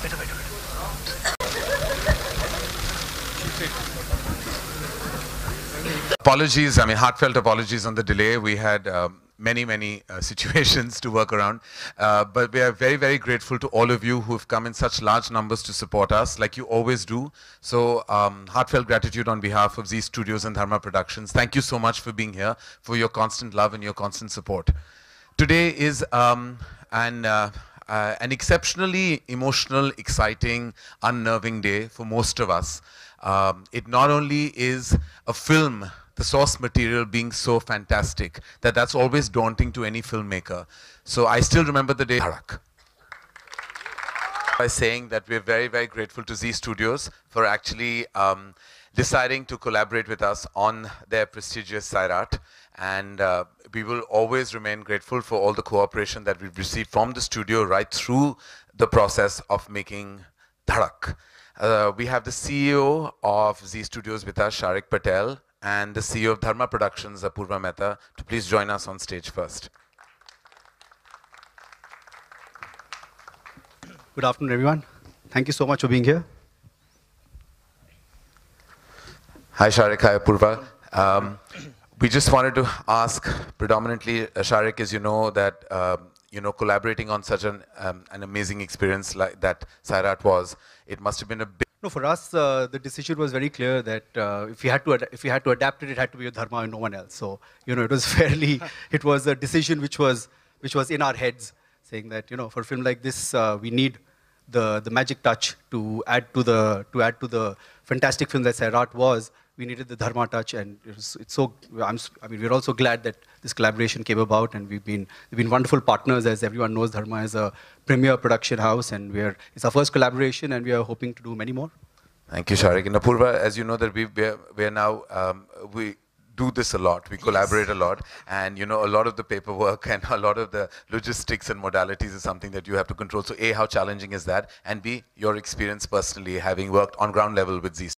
Apologies, I mean heartfelt apologies on the delay. We had many situations to work around. But we are very grateful to all of you who have come in such large numbers to support us, like you always do. So heartfelt gratitude on behalf of Zee Studios and Dharma Productions. Thank you so much for being here, for your constant love and your constant support. Today is an exceptionally emotional, exciting, unnerving day for most of us. It not only is a film, the source material being so fantastic, that's always daunting to any filmmaker. So I still remember the day Dharak. By saying that we're very grateful to Zee Studios for actually deciding to collaborate with us on their prestigious Sairat. And we will always remain grateful for all the cooperation that we've received from the studio right through the process of making Dharak. We have the CEO of Zee Studios with us, Sharik Patel, and the CEO of Dharma Productions, Apurva Mehta, to please join us on stage first. Good afternoon, everyone. Thank you so much for being here. Hi, Sharik. Hi, Apurva. We just wanted to ask, predominantly, Sharik, as you know, that collaborating on such an amazing experience like that Sairat was, it must have been a big. No, for us, the decision was very clear that if we had to adapt it, it had to be with Dharma and no one else. So it was it was a decision which was in our heads, saying that for a film like this, we need the magic touch to add to the fantastic film that Sairat was. We needed the Dharma touch, and we're also glad that this collaboration came about, and we've been wonderful partners. As everyone knows, Dharma is a premier production house, and it's our first collaboration, and we are hoping to do many more. Thank you, Sharik. And Apurva, as you know, that we are now we do this a lot. We collaborate a lot, and a lot of the paperwork and a lot of the logistics and modalities is something that you have to control. So A, how challenging is that? And B, your experience personally, having worked on ground level with Zee.